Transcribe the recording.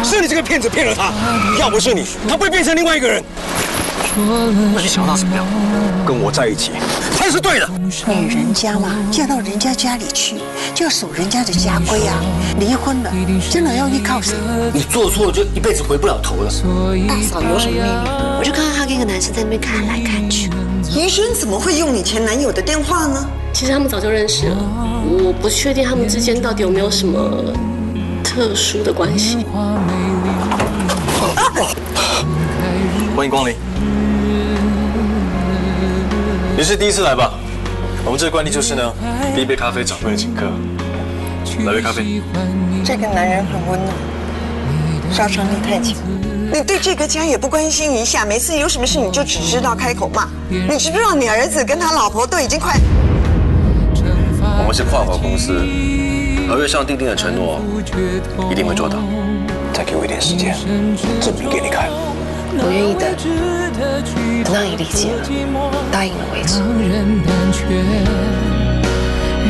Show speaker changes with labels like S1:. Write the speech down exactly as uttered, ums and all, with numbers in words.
S1: 是你这个骗子骗了他，要不是你，他不会变成另外一个人。那你想要他怎么样？跟我在一起才是对的。
S2: 女人家嘛，嫁到人家家里去，就要守人家的家规啊。离婚了，真的要依靠谁？
S1: 你做错了就一辈子回不了头了。
S2: 大嫂有什么秘密？
S3: 我就看到她跟一个男生在那边看来看去。
S2: 怡萱怎么会用你前男友的电话呢？
S3: 其实他们早就认识了，我不确定他们之间到底有没有什么特殊的关系。
S4: 欢迎光临。你是第一次来吧？我们这个惯例就是呢，第一杯咖啡掌柜的请客。来杯咖啡。
S2: 这个男人很温暖，杀伤力太强。你对这个家也不关心一下，每次有什么事你就只知道开口骂。你知不知道你儿子跟他老婆都已经快……
S4: 我们是跨国公司，合约上订定的承诺一定会做到。
S1: 再给我一点时间，证明给你看。
S3: 我愿意的，等到你理解了，答应了为止。